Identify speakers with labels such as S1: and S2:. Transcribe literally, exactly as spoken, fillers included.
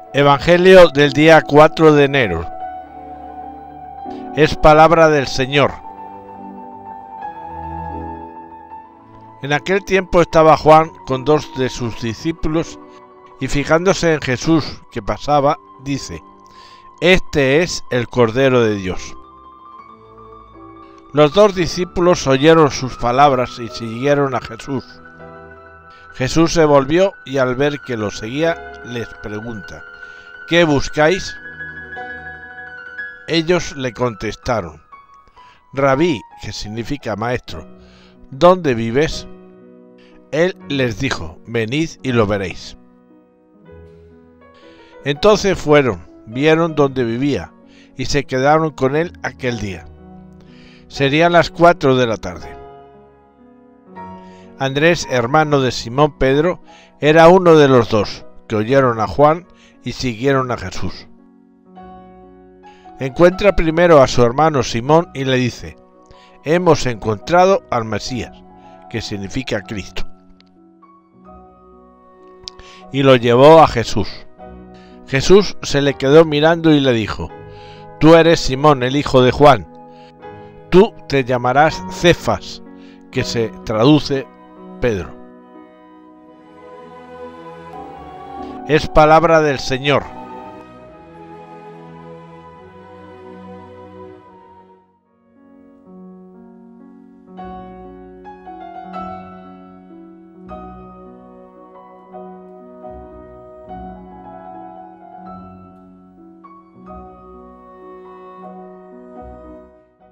S1: Evangelio del día cuatro de enero. Es palabra del Señor. En aquel tiempo estaba Juan con dos de sus discípulos y fijándose en Jesús que pasaba, dice: Este es el Cordero de Dios. Los dos discípulos oyeron sus palabras y siguieron a Jesús. Jesús se volvió y al ver que lo seguía, les pregunta: ¿Qué buscáis? Ellos le contestaron: Rabí, que significa maestro, ¿dónde vives? Él les dijo: Venid y lo veréis. Entonces fueron, vieron dónde vivía y se quedaron con él aquel día. Serían las cuatro de la tarde. Andrés, hermano de Simón Pedro, era uno de los dos que oyeron a Juan y siguieron a Jesús. Encuentra primero a su hermano Simón y le dice: Hemos encontrado al Mesías, que significa Cristo. Y lo llevó a Jesús. Jesús se le quedó mirando y le dijo: Tú eres Simón, el hijo de Juan. Tú te llamarás Cefas, que se traduce Pedro. Es palabra del Señor.